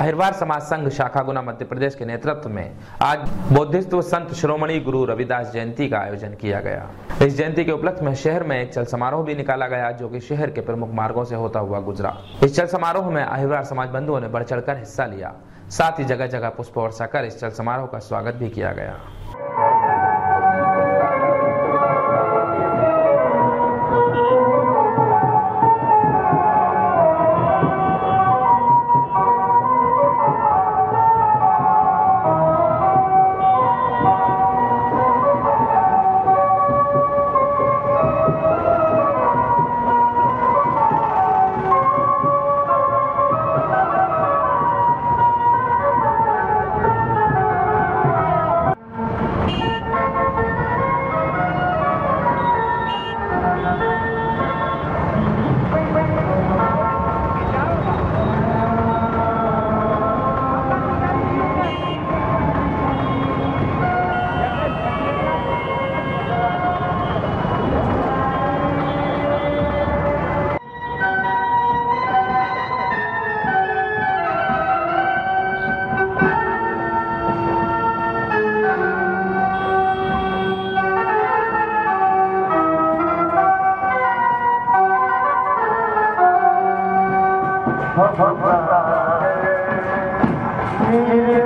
अहिरवार समाज संघ शाखा गुना मध्य प्रदेश के नेतृत्व में आज बौद्धिस्ट संत श्रोमणी गुरु रविदास जयंती का आयोजन किया गया। इस जयंती के उपलक्ष्य में शहर में एक चल समारोह भी निकाला गया, जो कि शहर के प्रमुख मार्गों से होता हुआ गुजरा। इस चल समारोह में अहिरवार समाज बंधुओं ने बढ़ चढ़कर हिस्सा लिया। साथ ही जगह जगह पुष्प वर्षा कर इस चल समारोह का स्वागत भी किया गया। Hey